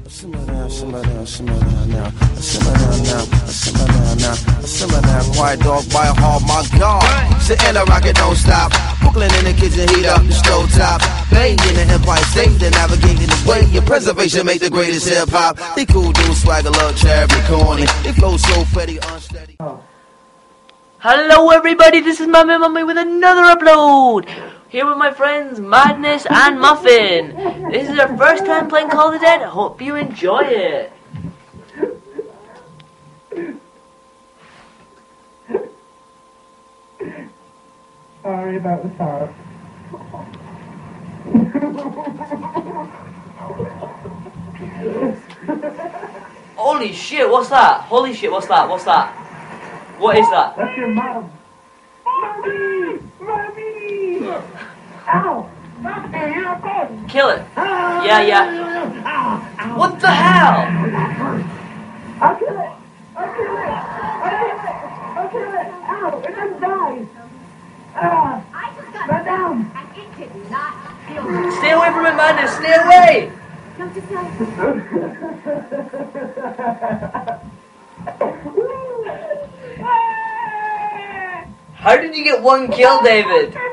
Simmer down, simmer down, simmer down now. Simmer down now, simmer down now. Simmer down, quiet dog, bite hard, my God. Sitting the rocket, don't stop. Brooklyn in the kitchen, heat up the stove top. Bang in the Empire State, they're navigating the way. Your preservation make the greatest hip hop. They cool dudes, swagger, love, charity, corny. They flow so petty, unsteady. Hello everybody, this is Mummy with another upload. Here with my friends Madness and Muffin. This is our first time playing Call of the Dead. I hope you enjoy it. Sorry about the tarp. Holy shit, what's that? Holy shit, what's that? What's that? What is that? That's your mom. Mommy! Mommy! Ow! Mommy, you're good! Kill it. Yeah. What the hell? I'll kill it! I'll kill it! I'll kill it! Ow! It just died! I just got Let down! and it did not feel good. Stay away from it, Madness. Stay away. Don't you say? How did you get one kill, David?